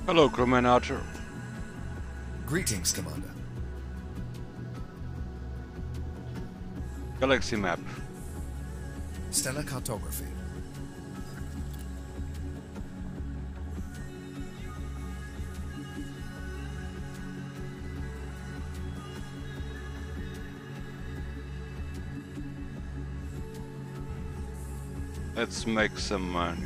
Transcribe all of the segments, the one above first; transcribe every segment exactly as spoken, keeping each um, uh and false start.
Hello, crewman Archer. Greetings, Commander. Galaxy map. Stellar cartography. Let's make some money.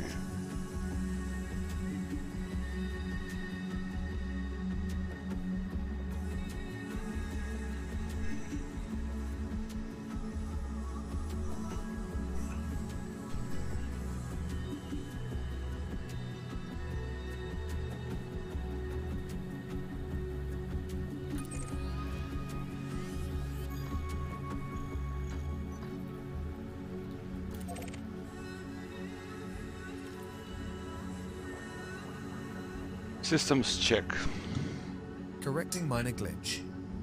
Systems check. Correcting minor glitch.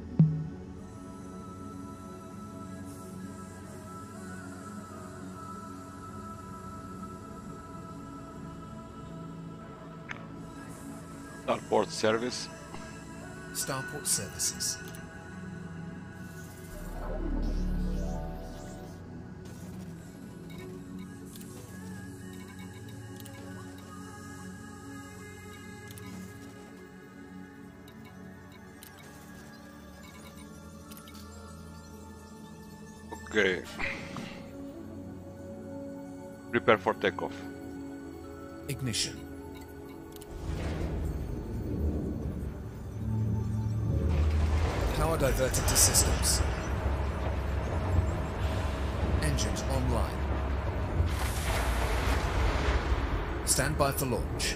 Starport service. Starport services. Okay. Prepare for takeoff. Ignition. Power diverted to systems. Engines online. Stand by for launch.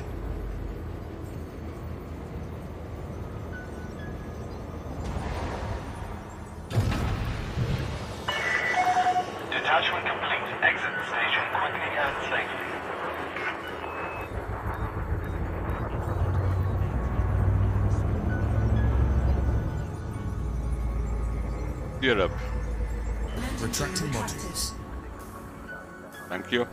Detachment complete. Exit the station quickly and safely. Gear up. Retracting modules. Thank you.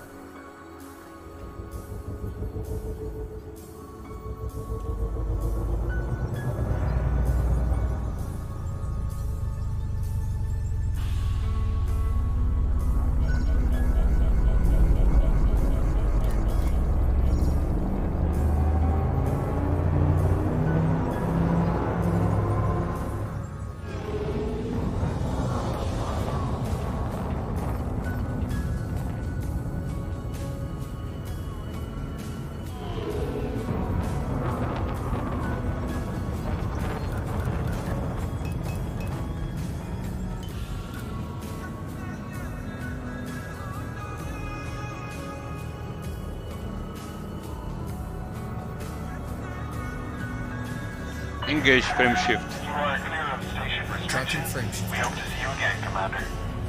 Engage frame shift. You are clear of station Tracking restrictions. frame shift. We hope to see you again, Commander.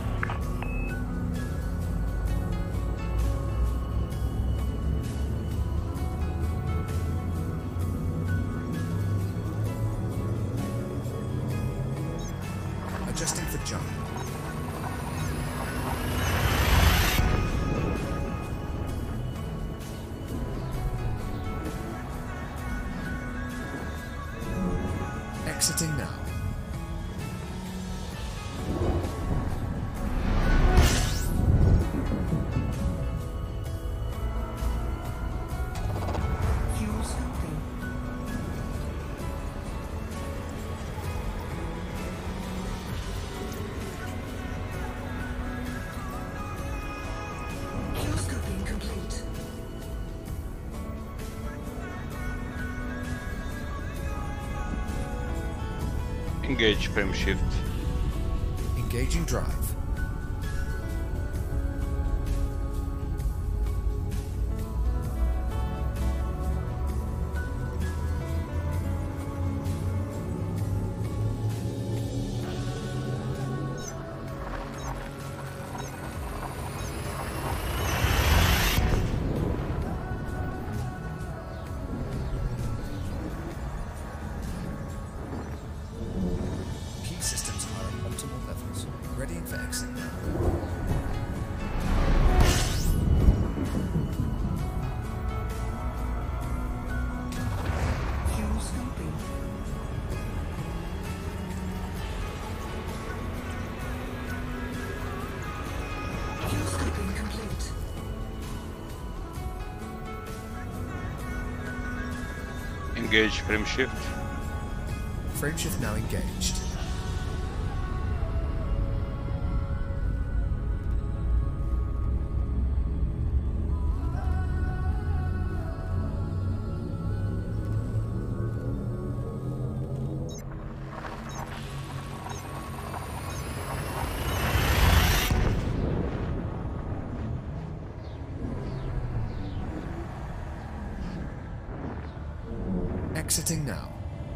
Adjusting for jump. Exiting now. Fuel scooping. Fuel scooping complete. Engage frame shift. Engaging drive. Key systems are at optimal levels. Readying for Engage frame shift. Frameshift now engaged. Exiting now.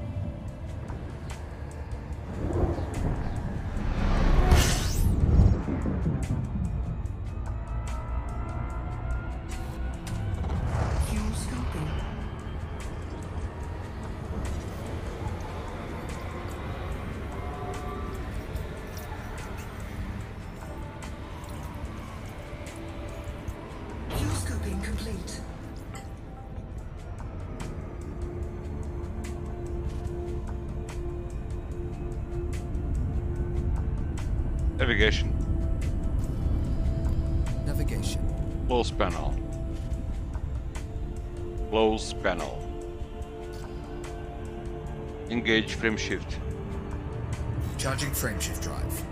Fuel scooping. Fuel scooping complete. Navigation. Navigation. Close panel. Close panel. Engage frame shift. Charging frameshift drive.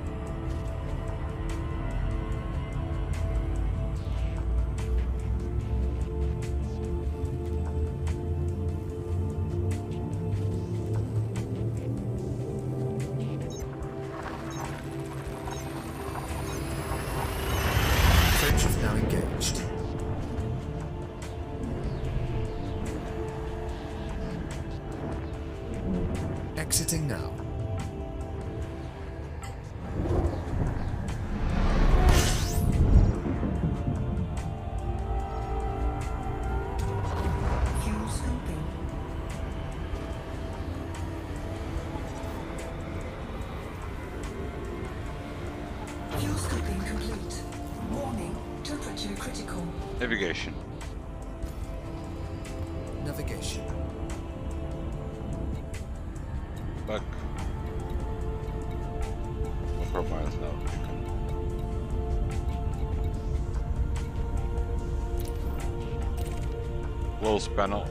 Frameshift now engaged. Exiting now. Fuel scooping. Fuel scooping complete. Warning, temperature critical. Navigation. Navigation. Back. Compromise now. Close panel.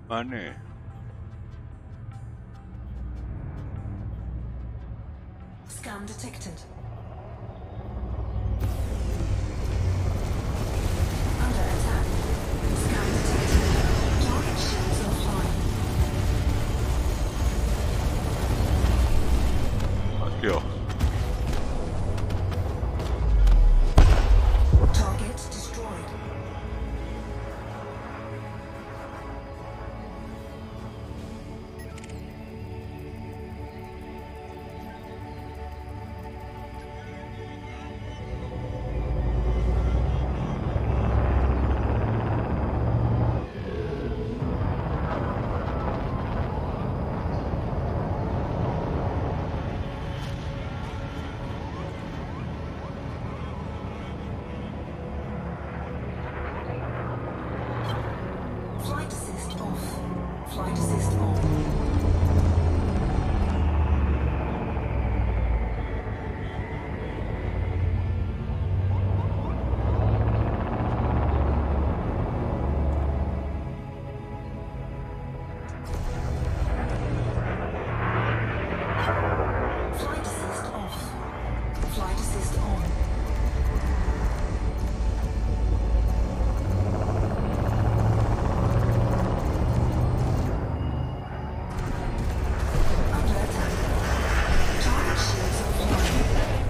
Ah niin. Scan detected. Under attack. Scan detected. Target shields offline. Fuck joo. Target destroyed. Flight assist off. Flight assist on. Flight assist off. Flight assist on. Under attack. Target shields offline.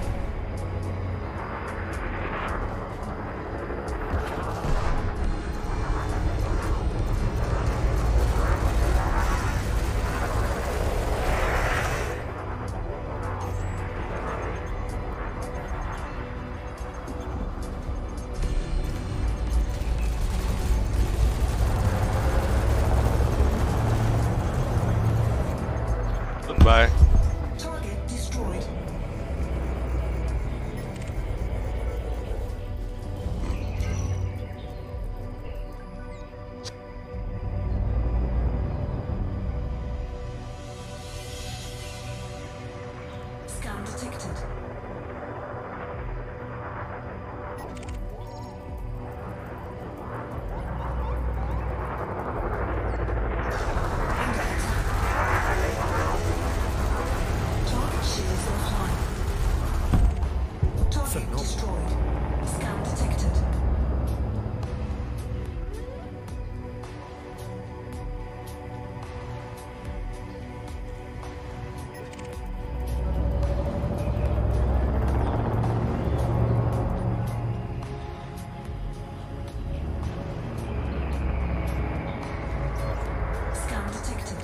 Goodbye. Target destroyed. Scan detected. Under attack. Target shields offline. Target Phenomenal. destroyed. Scan detected. Scan detected.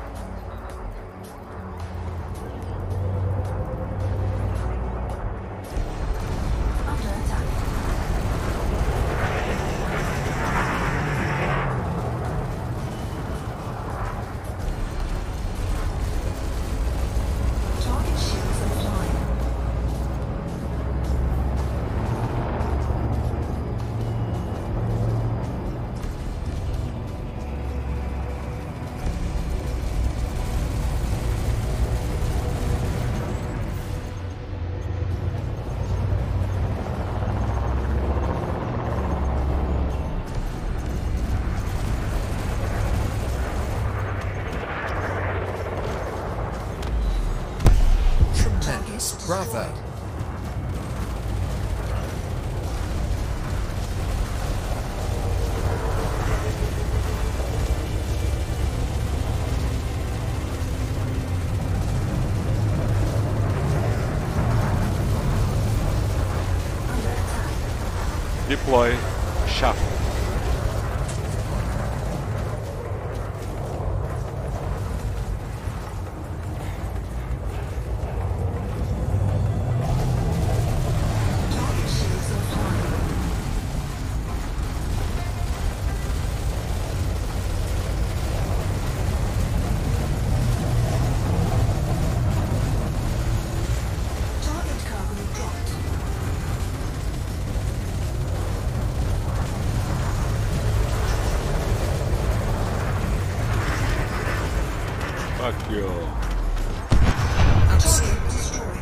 Under attack. Target shields offline. Tremendous. Bravo. Under attack. Deploy shuttle. Target shields offline. Target cargo dropped. Fuck you. Absolutely. Target destroyed.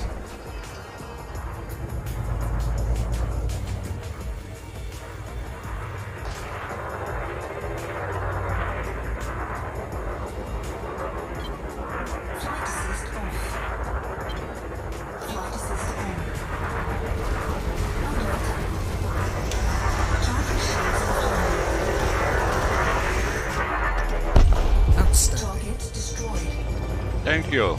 Thank you.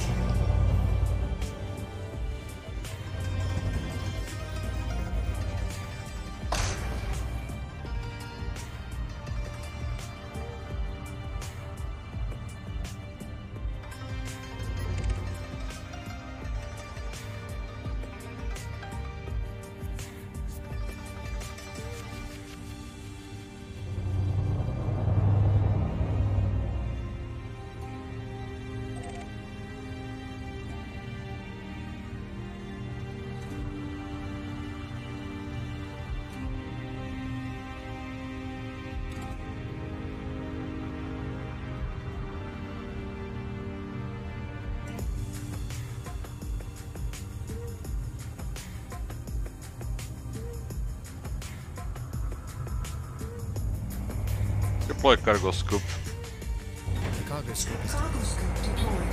Deploy cargo scoop. Cargo scoop is Cargo scoop deployed.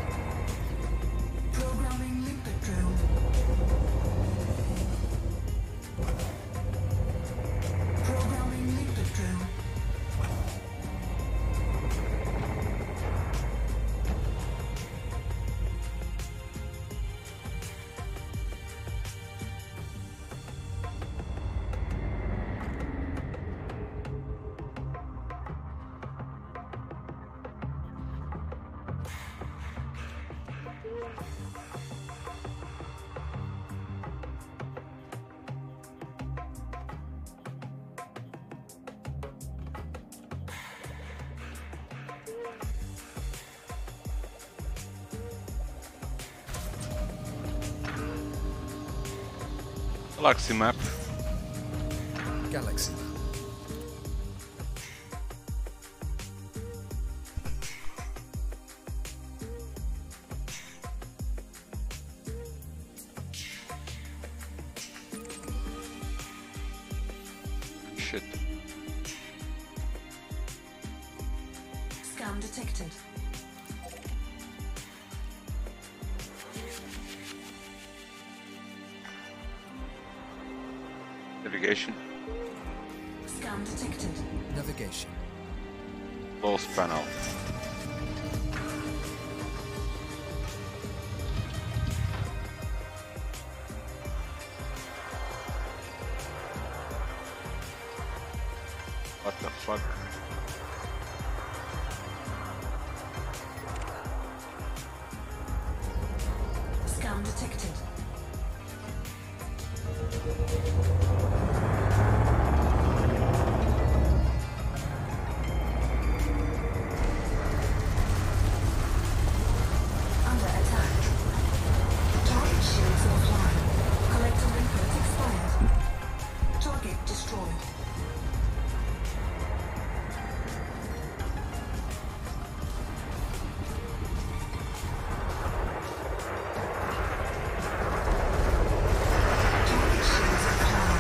Programming limpet drone. Programming limpet drone. Galaxy map. galaxy. Shit. Scam detected. Navigation. Scam detected. Navigation. Close panel. What the fuck? Scam detected. Under attack. Target shields offline. Collector input expired. Target destroyed. Target shields offline.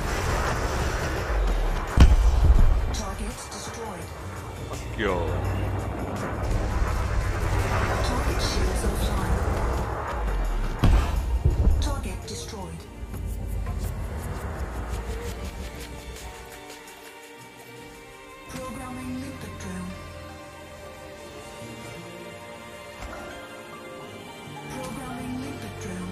Target destroyed. Yo. Target shields offline. Target destroyed. Programming limpet drone. Programming limpet drone.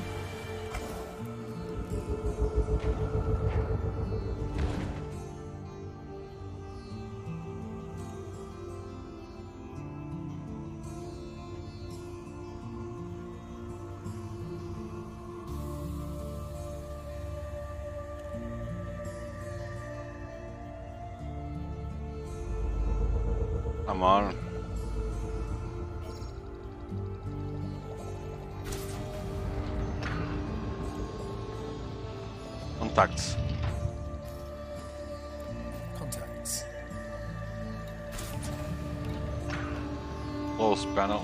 Come on. Contacts. Contacts. Close panel.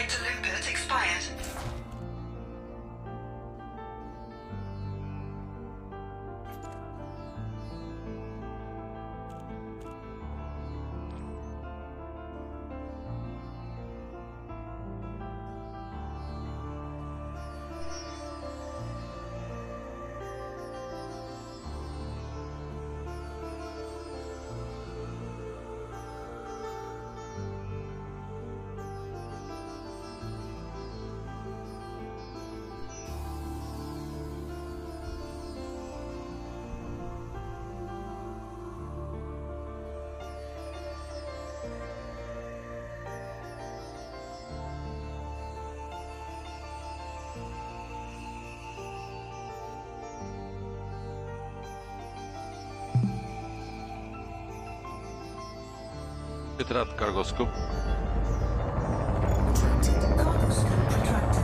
data limpet expired. Retrát cargo scoop. Retracted. Cargo scope retracted.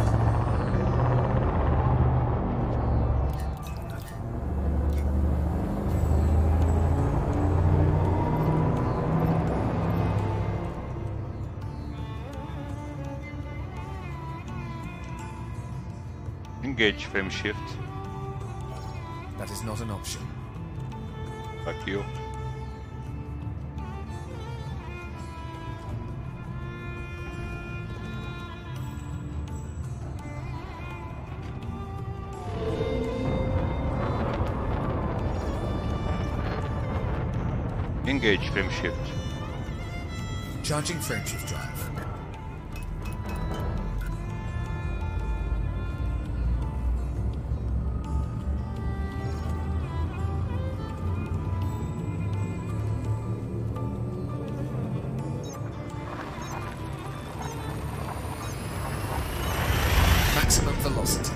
Engage frame shift. That is not an option. Fuck you. Engage frame shift. Charging frameshift drive. Maximum velocity.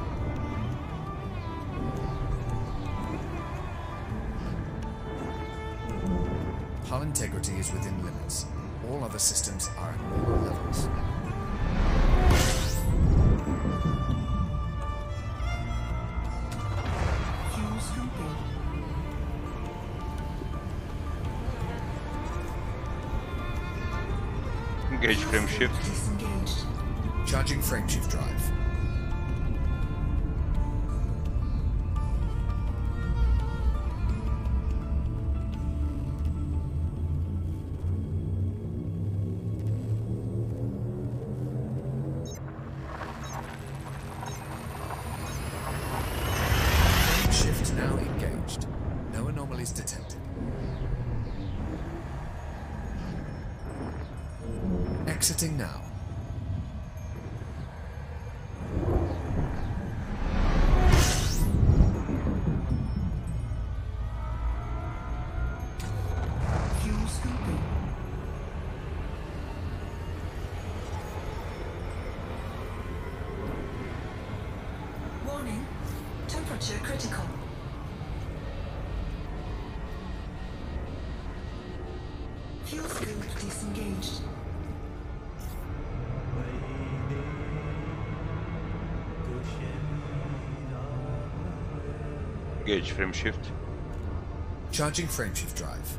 Hull integrity is within limits. All other systems are at normal levels. Fuel scooping. Engage frame shift. Disengaged. Charging frameshift drive. Frameshift now engaged. No anomalies detected. Exiting now. Fuel scooping. Warning. Temperature critical. Fuel scoop disengaged. Engage frame shift. Charging frameshift drive.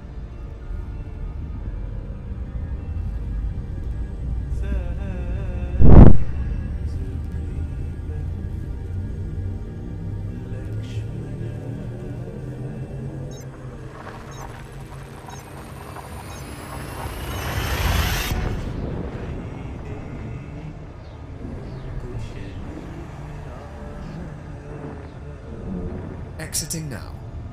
Exiting now.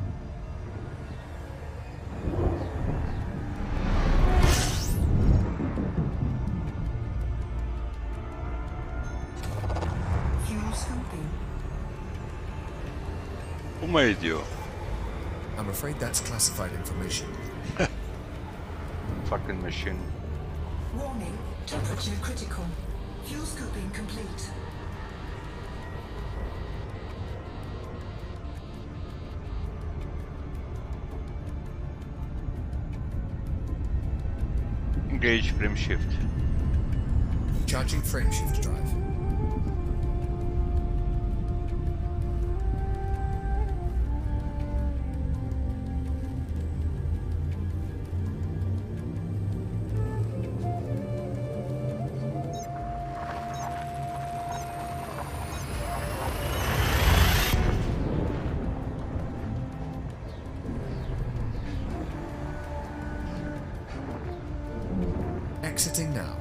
Fuel scooping. Who made you? I'm afraid that's classified information. Fucking machine. Warning. Temperature critical. Fuel scooping complete. Engage frame shift. Charging frameshift drive. Exiting now.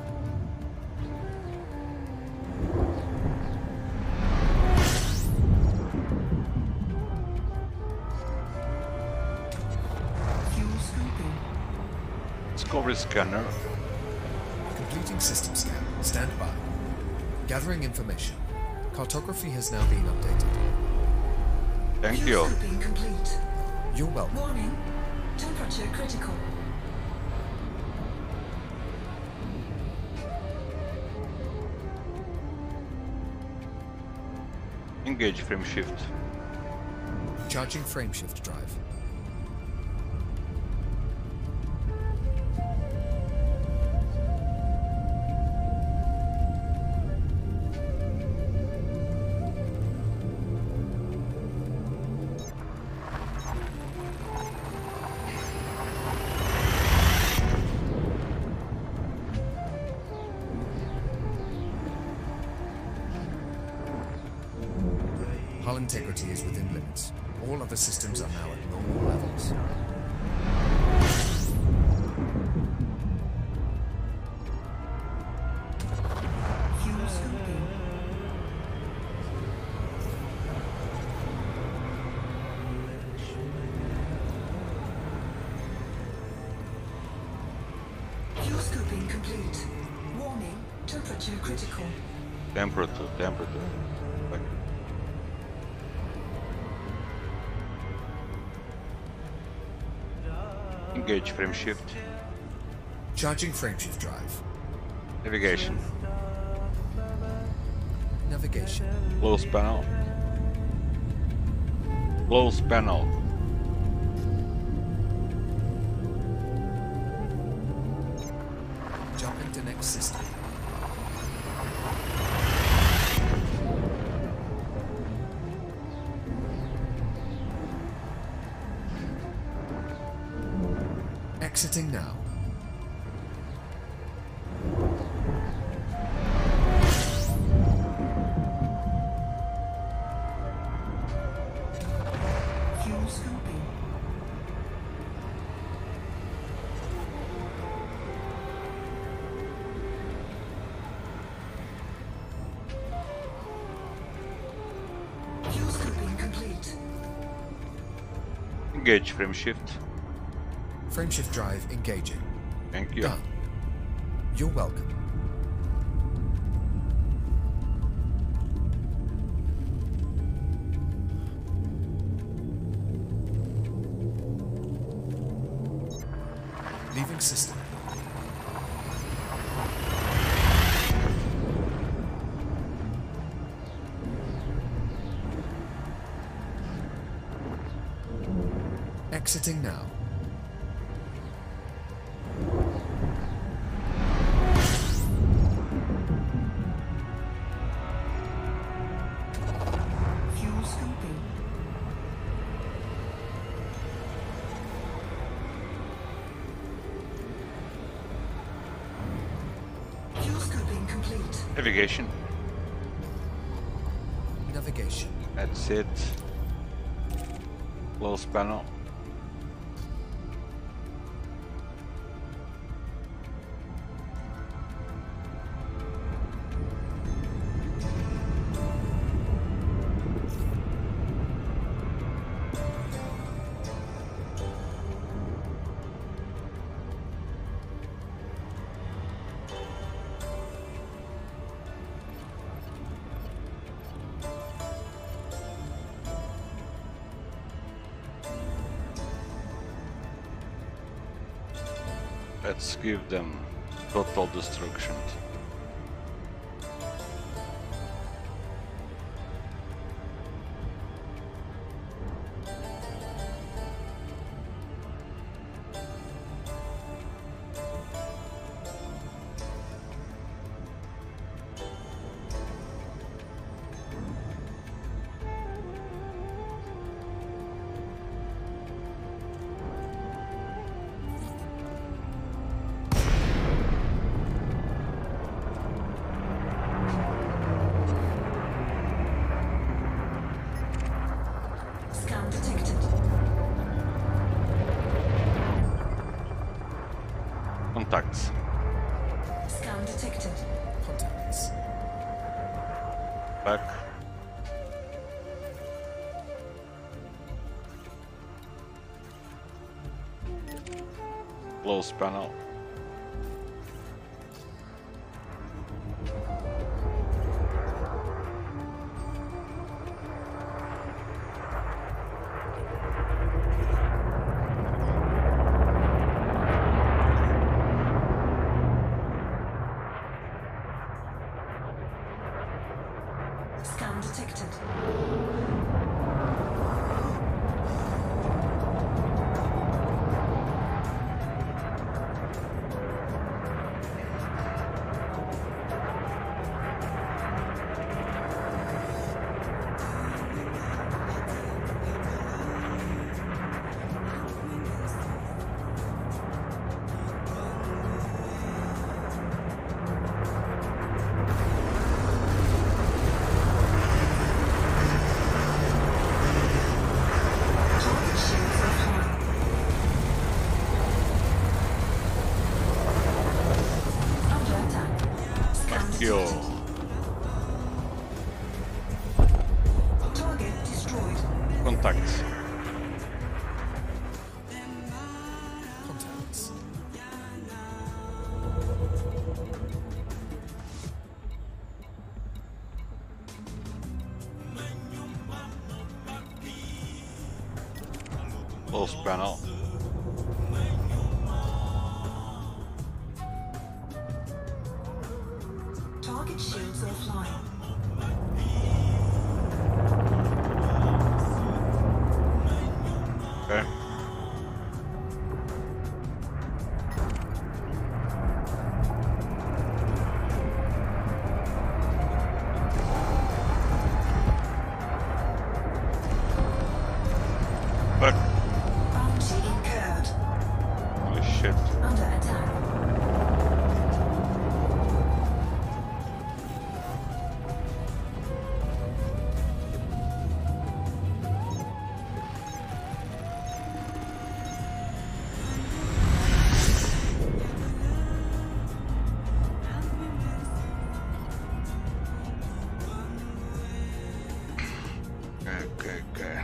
Fuel scooping. Discovery scanner. Completing system scan. Stand by. Gathering information. Cartography has now been updated. Thank Fuel you. scooping complete. You're welcome. Warning. Temperature critical. Engage frame shift. Charging frameshift drive. Hull integrity is within limits. All other systems are now at normal levels. Fuel scooping. Fuel scooping complete. Warning. Temperature critical. Temperature, temperature. Back. Engage frame shift. Charging frameshift drive. Navigation. Navigation. Close panel. Close panel. Jumping to next system. Exiting now. Fuel scooping. Fuel scooping complete. Engage frame shift. Frameshift drive engaging. Thank you. Done. You're welcome. Leaving system. Exiting now. Fuel scooping. Fuel scooping complete. Navigation. Navigation. That's it. Close panel. Let's give them total destruction. Scan detected. Contacts. Back. Close panel. Scan detected. Target shields offline. Under attack. Scan Yo. detected. Target destroyed. Contact. Contacts. Close panel. Target shields offline. Okay. Back. Bounty incurred. Holy shit. Under attack. Okay, okay, okay.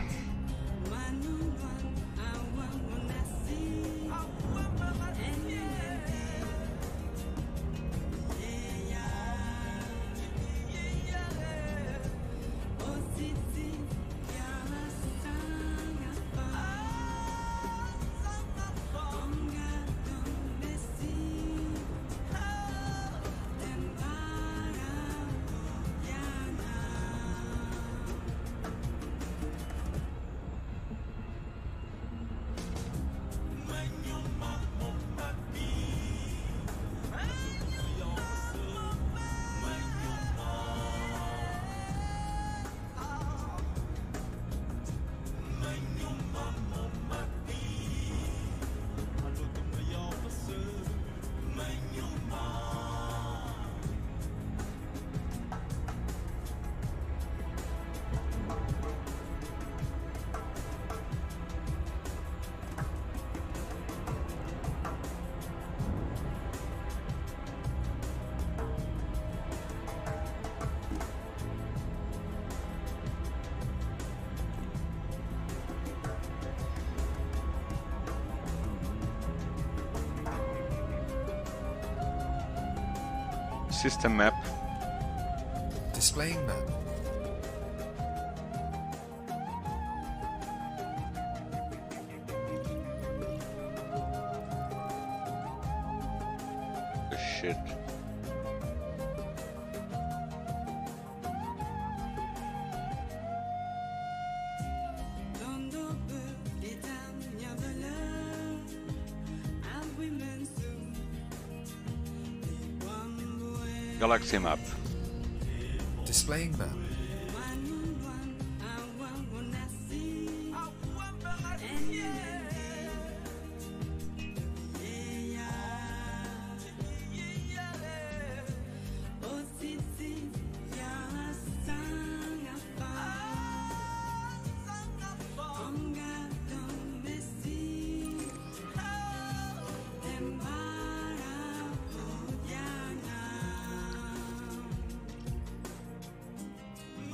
System map. Displaying map. Oh, shit. Galaxy map. Displaying map.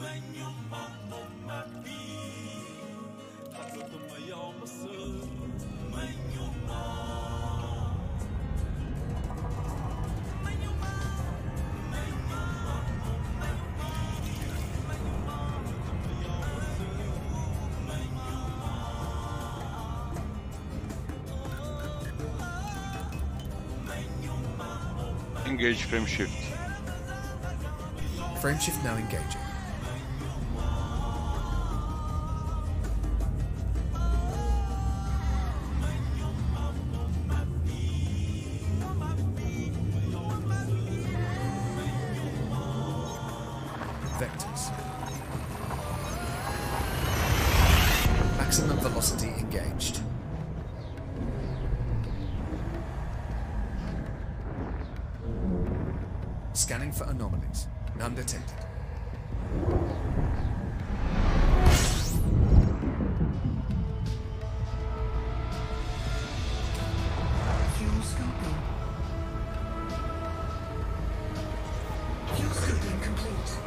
Engage frame shift. Frameshift now engaging. Vectors. Maximum velocity engaged. Scanning for anomalies. None detected. Fuel scoping. Fuel scoping complete.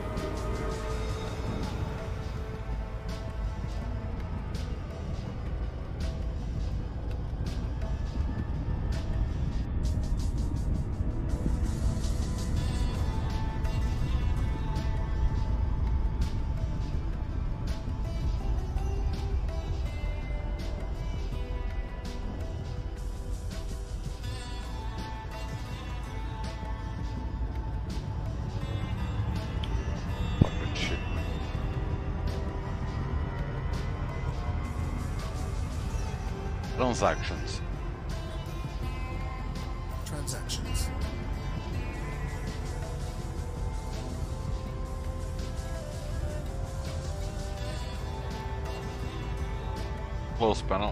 Fucking shit. Transactions. Transactions. Close panel.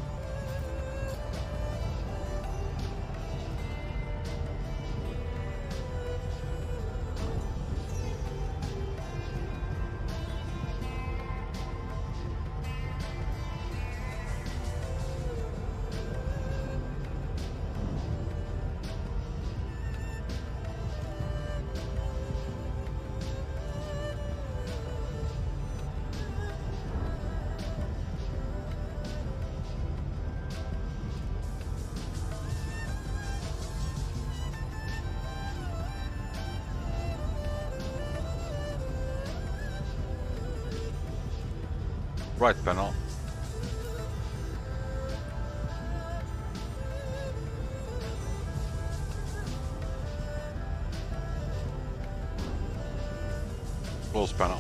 Right panel. Close panel.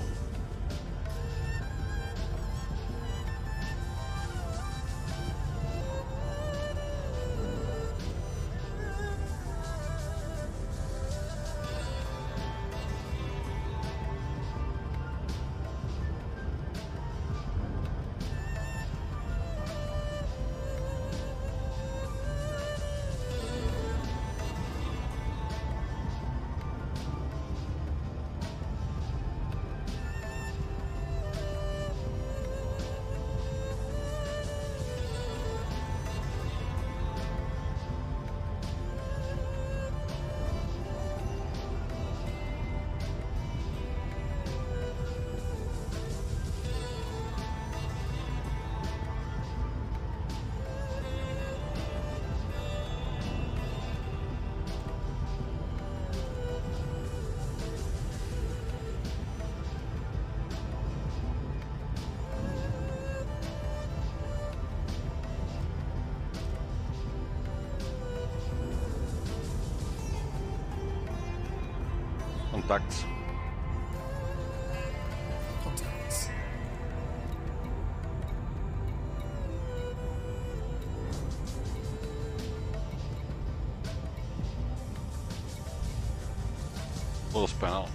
Contacts. Contacts. Close panel.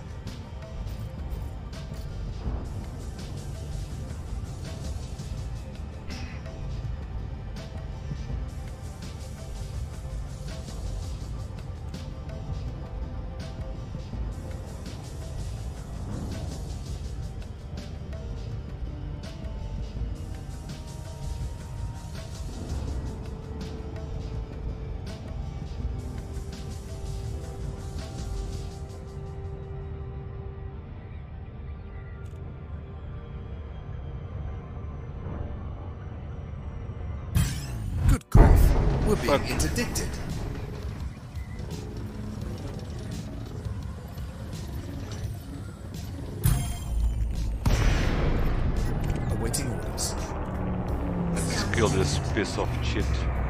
being But- interdicted. Awaiting orders. Let's kill this piece of shit.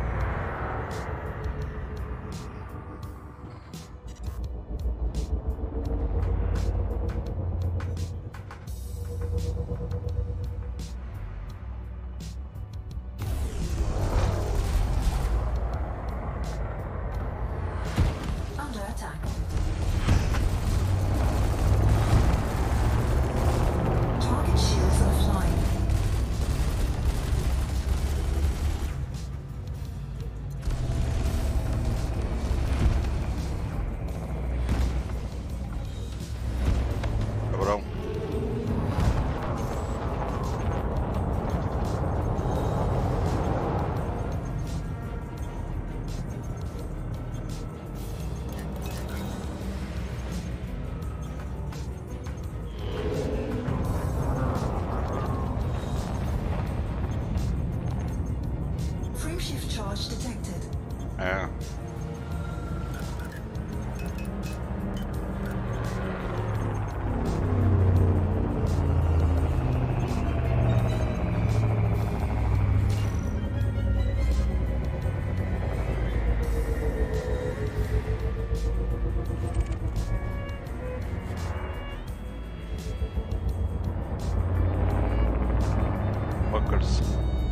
Under attack. Target shields offline. Cabrão. Frame shift charge detected. É. Fuckers.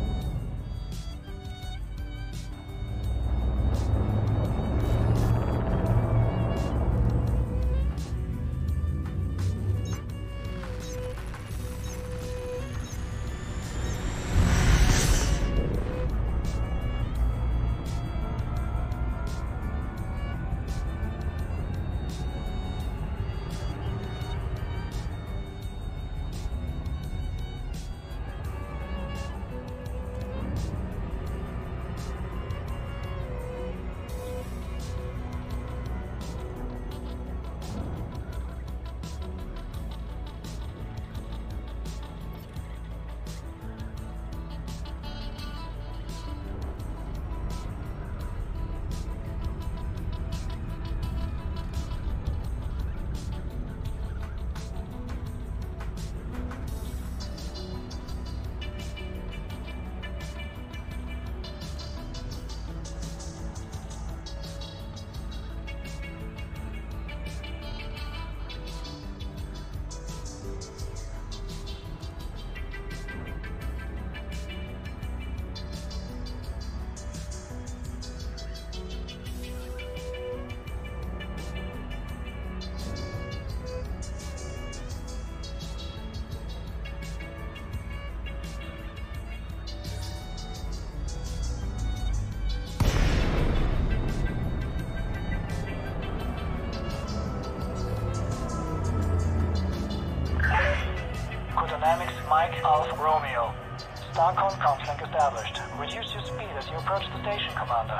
Dynamics Mike Alpha Romeo. Stockholm comlink established. Reduce your speed as you approach the station, Commander.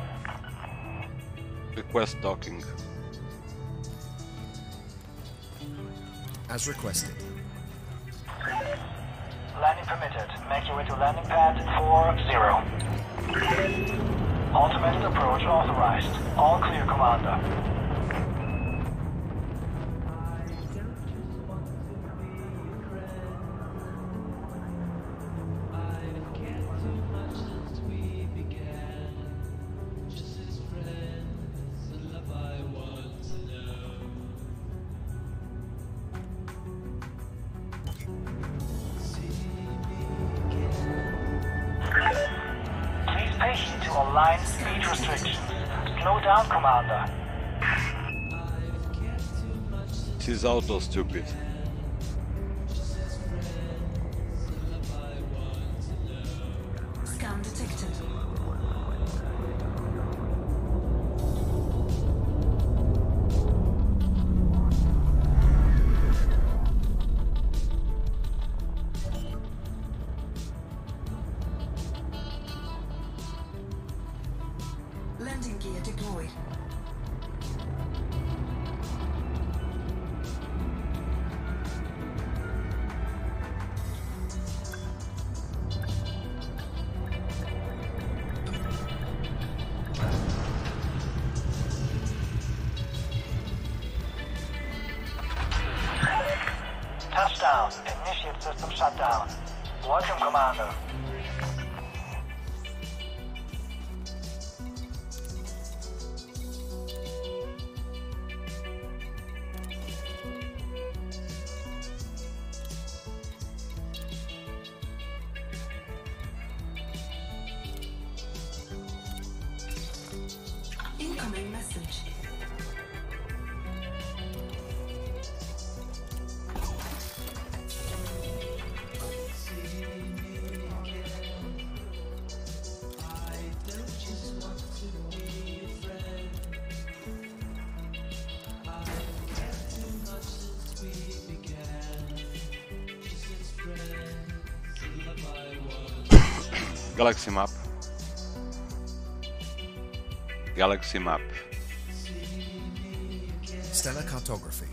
Request docking. As requested. Landing permitted. Make your way to landing pad four zero. Automated approach authorized. All clear, Commander. Please pay heed to align speed restrictions. Slow down, Commander. This is auto stupid. Scan detected. Landing gear deployed. shield system shut down. Welcome, Commander. Incoming message. Galaxy map. Galaxy map. Stellar cartography.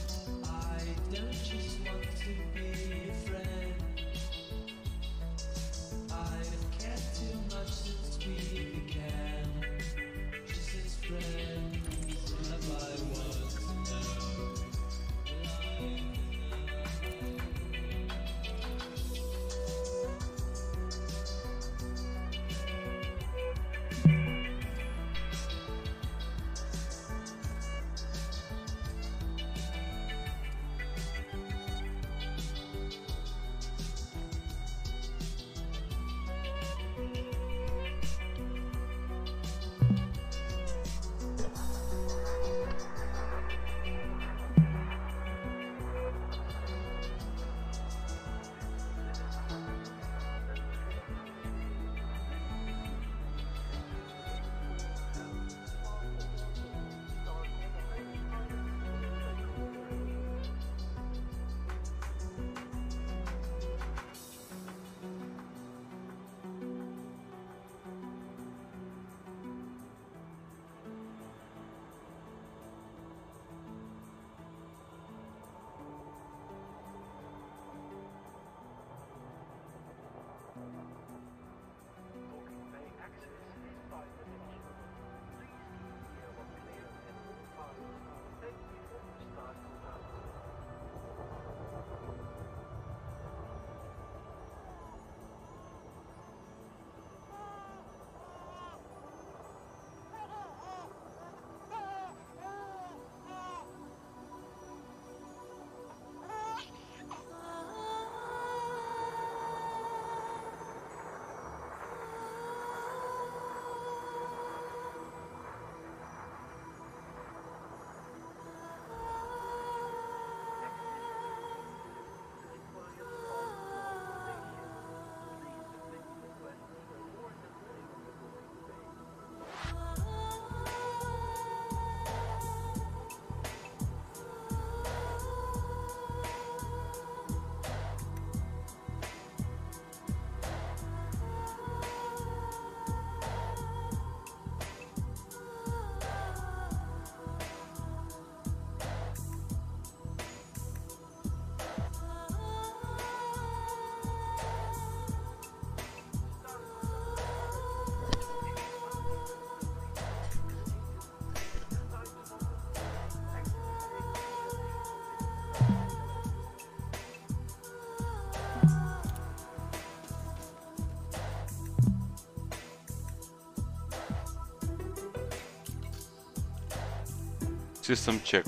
System check.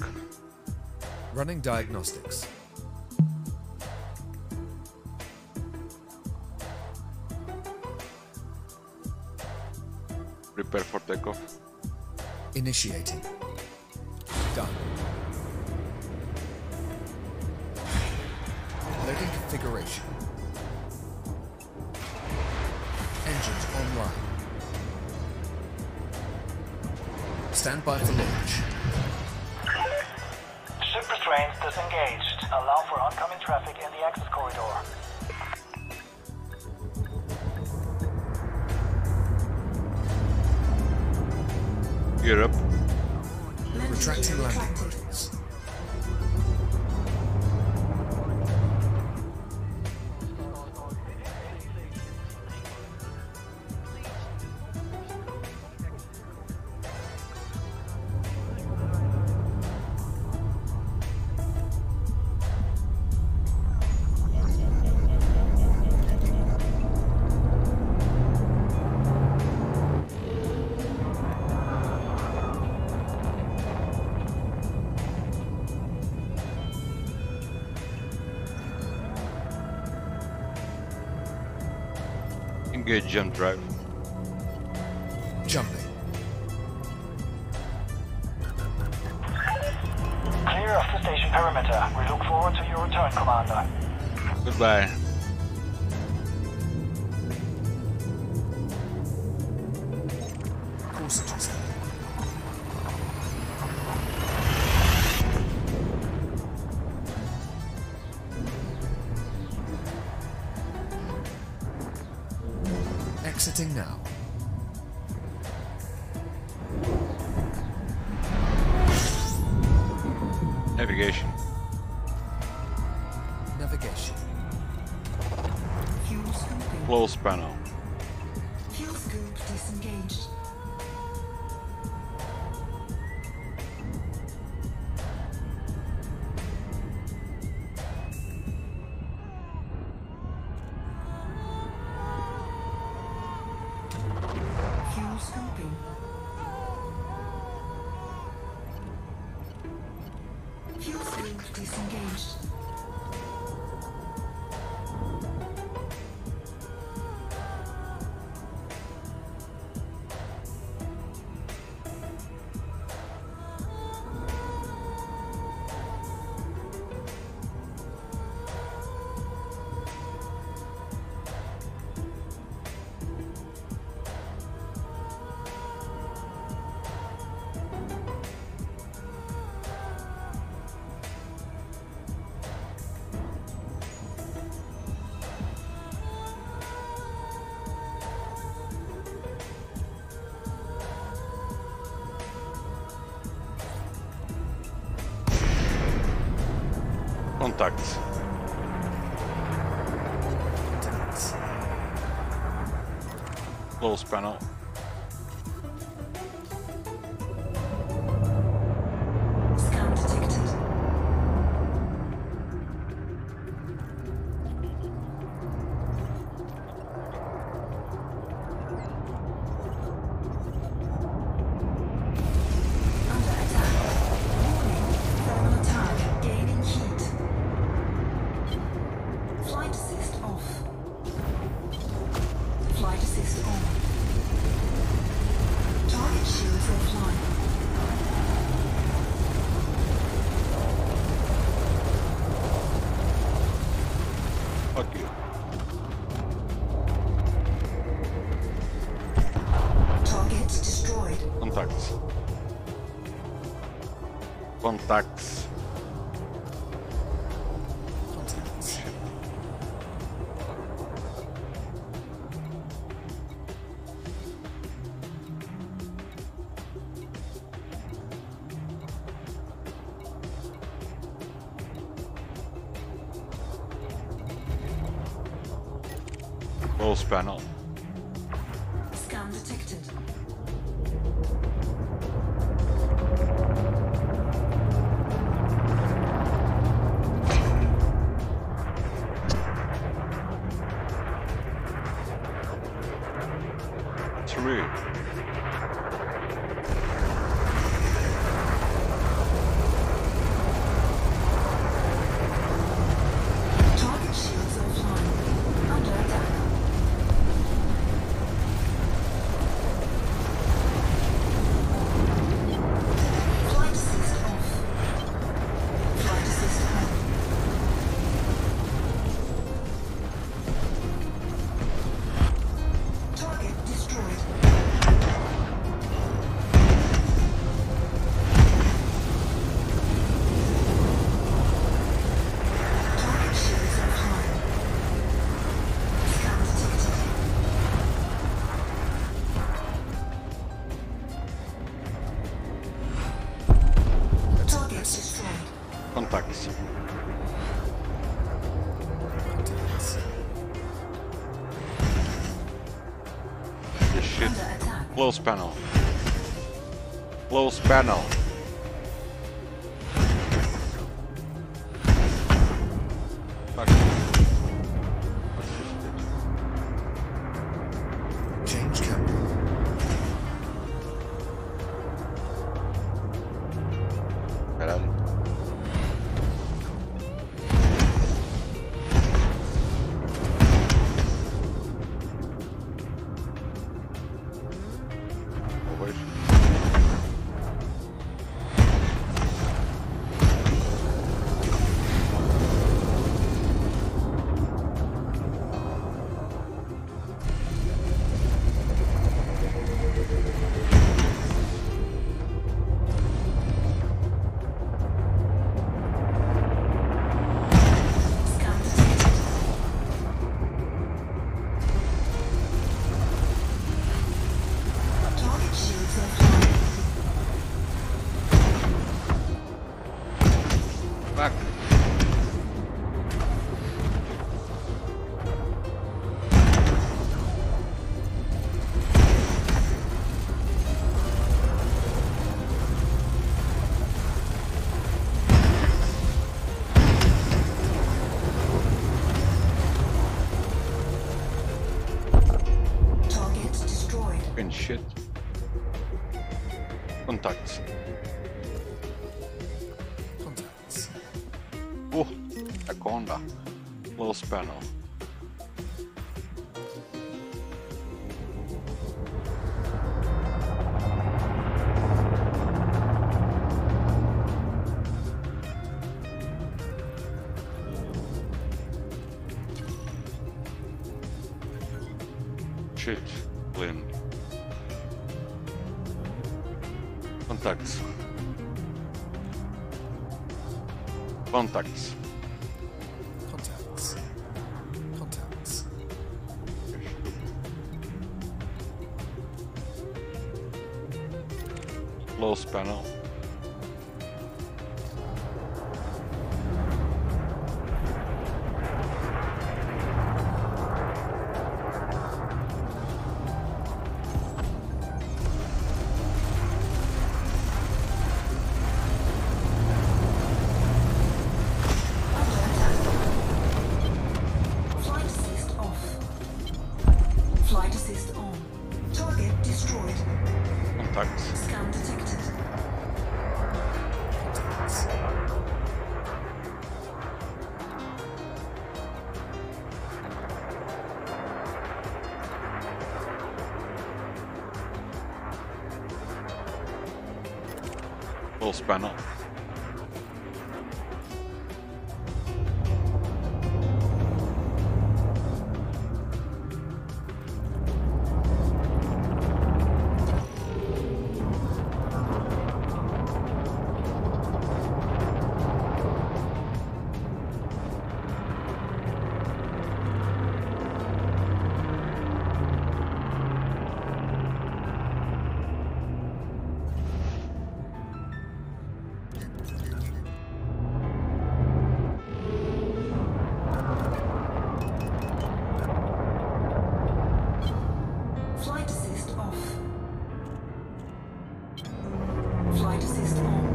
Running diagnostics. Prepare for takeoff. Initiating. Done. Loading configuration. Engines online. Stand by for launch. Ship restraints disengaged. Allow for oncoming traffic in the access corridor. Europe. Retracting landing modules. Engage jump drive. Jumping. Clear of the station perimeter. We look forward to your return, Commander. Goodbye. Course adjusted. Exiting now. Navigation. Navigation. Fuel scooping. Close panel. Fuel scoop disengaged. Fuel scooping. Fuel scoop disengaged. Contacts. Contacts. Close panel. Scan detected. Under attack. Warning. Thermal attack. Gaining heat. Flight assist off. Flight assist on. Target shields offline. Fuck you. Target destroyed. Contacts. Contacts. Contacts. Close panel. Scan detected. Three. Target shields offline. Under attack. Flight assist off. Flight assist on. Target destroyed. Target shields offline. Scan detected. Target destroyed. Contacts. Contacts. This shit. Under attack. Close panel. Close panel. Fuck. What's this shit? Change camera. Caralho. shit. Contacts. Contacts. Oh, Aconda. Close panel. Shit, Lynn. Contacts. Contacts. Contacts. Contacts. Close panel. Flight assist off. Flight assist on. Target destroyed. Contacts. Scan detected. Contacts. Close panel. Flight assist off. Flight assist on.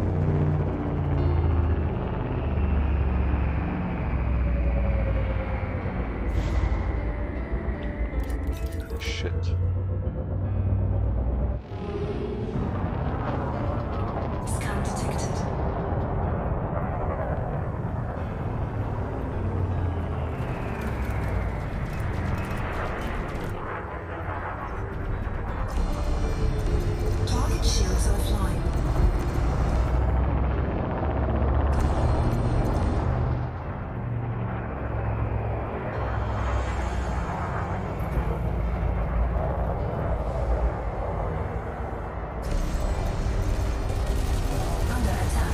Shit. Scan detected. Target shields offline. Under attack.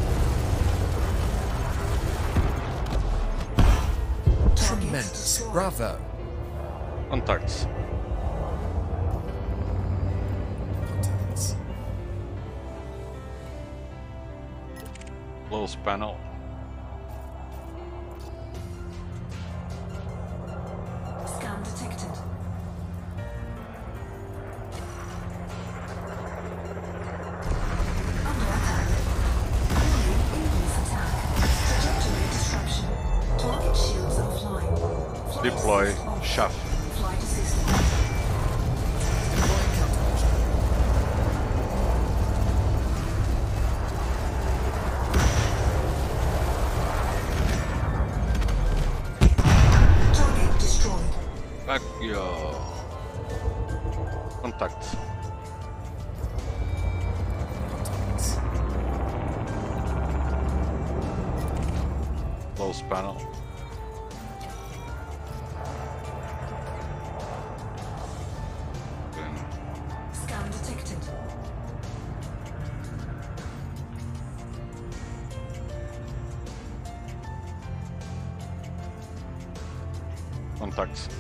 Target Tremendous. destroyed. Bravo. Contacts. Contacts. Close panel. Scan detected. Under attack. Warning, Eagles attack. Trajectory disruption. Target shields offline. Flight Deploy assist off. shaft. Flight assist on. Deploying countermeasure. Target destroyed. Back your contacts. Contacts. Close panel. Then Scan detected. contacts.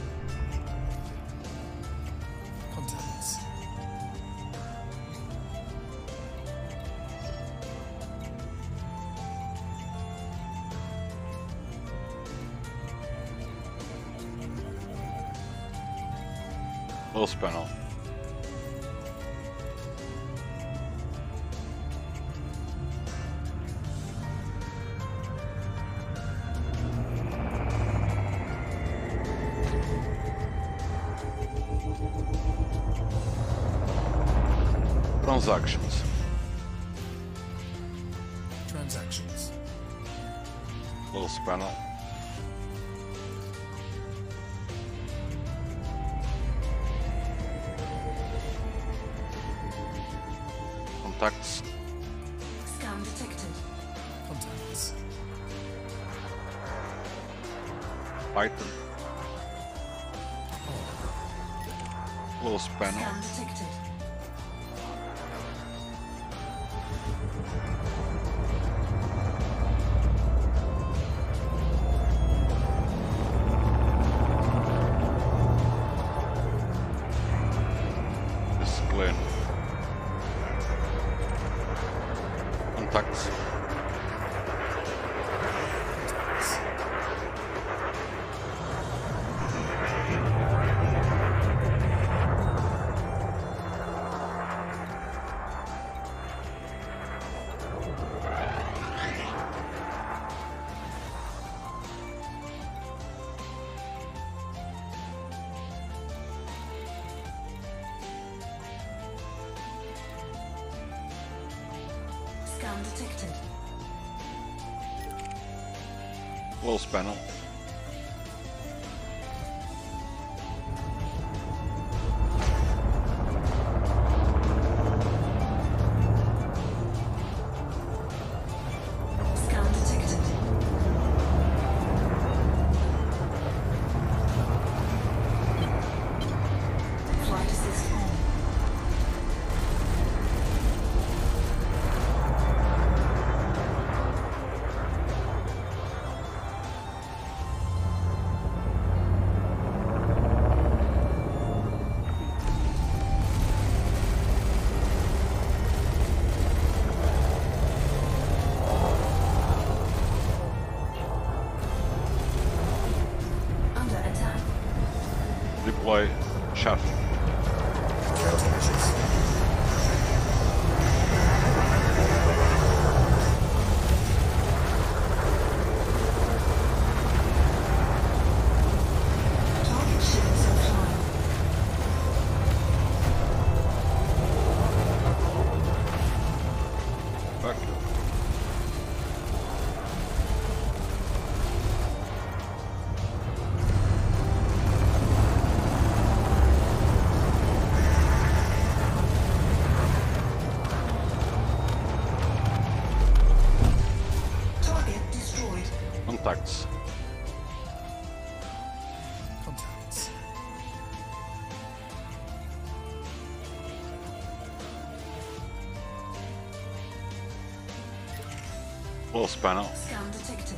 Contacts. Close panel. Transactions. Transactions. Close panel. Contacts. Scan detected. Contacts. Item. Close panel. Scan detected. This is clean. Contacts. Scan detected. Close panel. Scan detected. Flight assist on. Under attack. Deploy shaft. Countermeasures. Target shields offline. Back. Target destroyed. Contacts. Contacts. Close panel. Scan detected.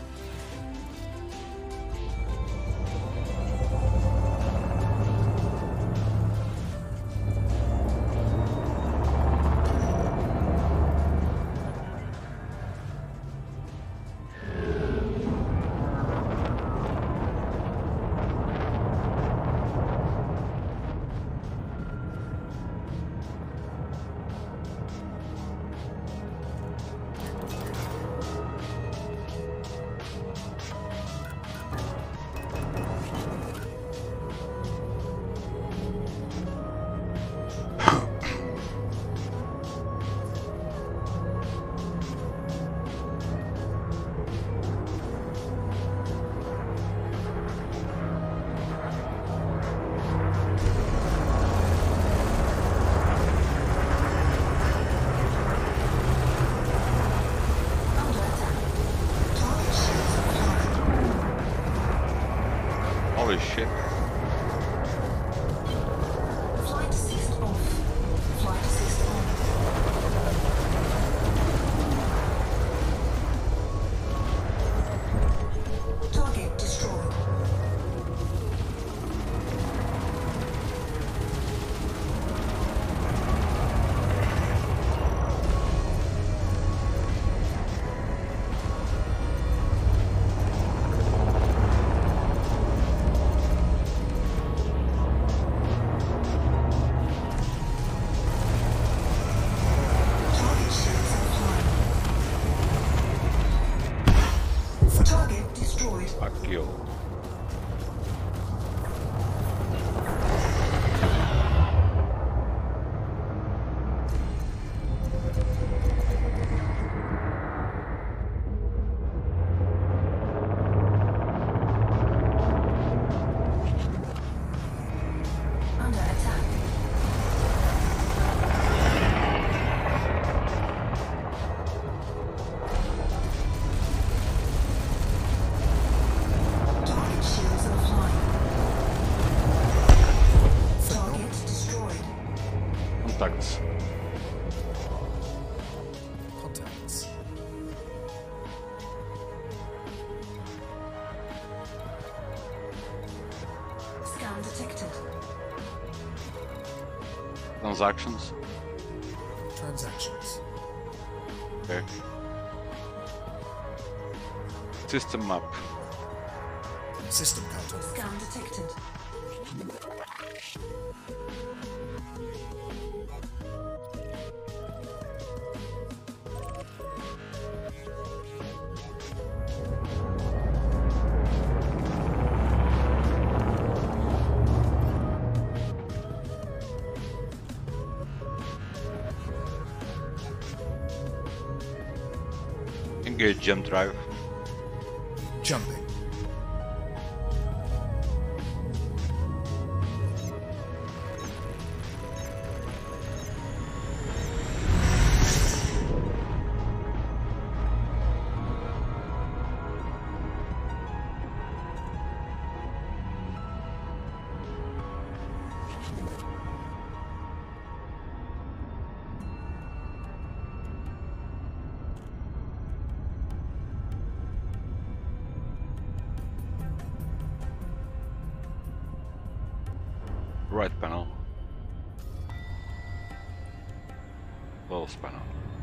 Under attack. Target shields offline. Holy shit. Flight assist off. Flight assist on. Target destroyed. Target shields offline. Target destroyed. Back kill. Transactions. Transactions. Okay. System map. System cartography. Scan detected. Engage jump drive. Jumping. Right panel. Left panel.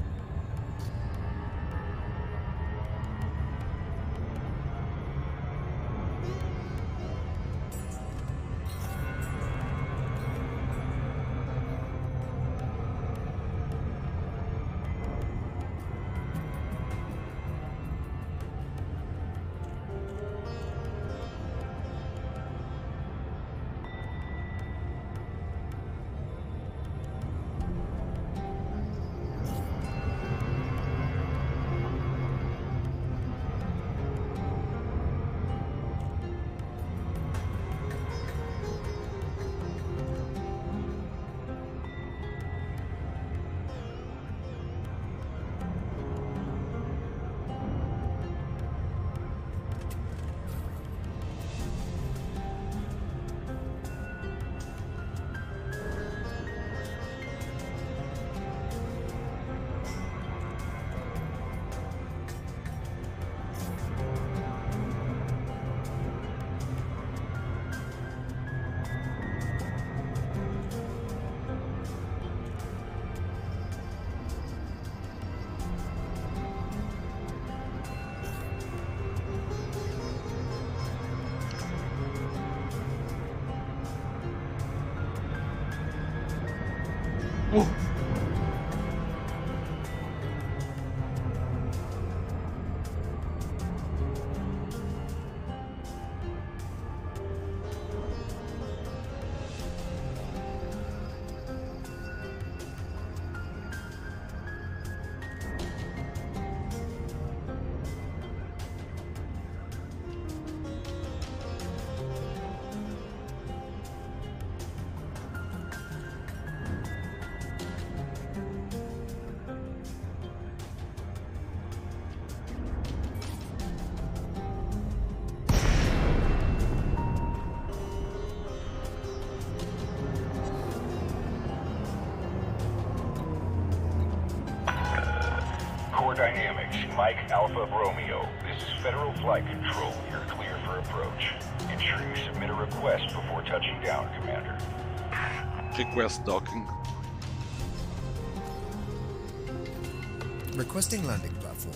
Whoa. Dynamics, Mike Alpha Romeo. This is Federal Flight Control. You're clear for approach. Ensure you submit a request before touching down, Commander. Request docking. Requesting landing platform.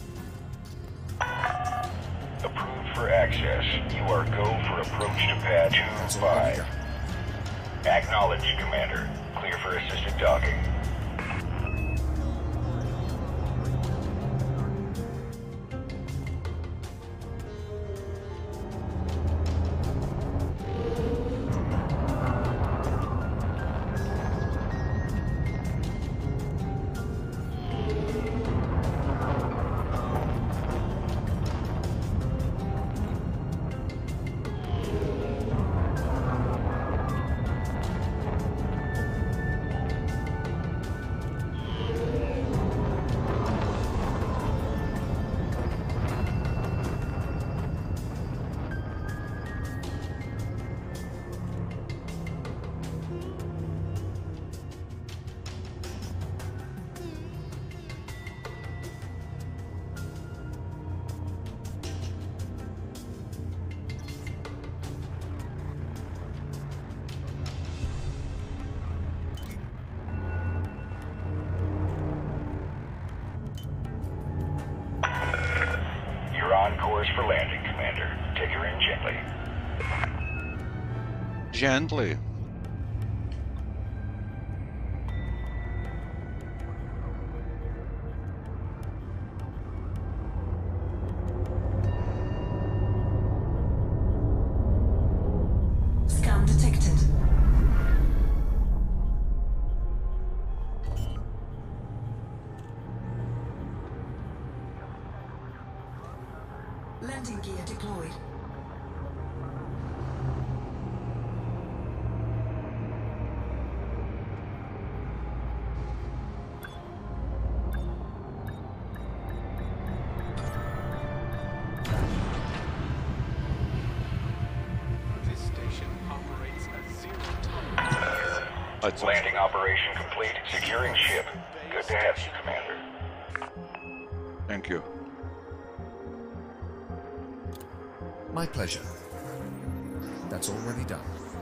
Approved for access. You are go for approach to pad That's two already five. done. Acknowledged, Commander. Clear for assisted docking. course for landing, Commander. Take her in gently. Gently. Scan detected. Landing gear deployed. This station operates a zero-tolerance. It's Landing operation complete. Securing ship. Good to have you, Commander. Thank you. My pleasure. That's already done.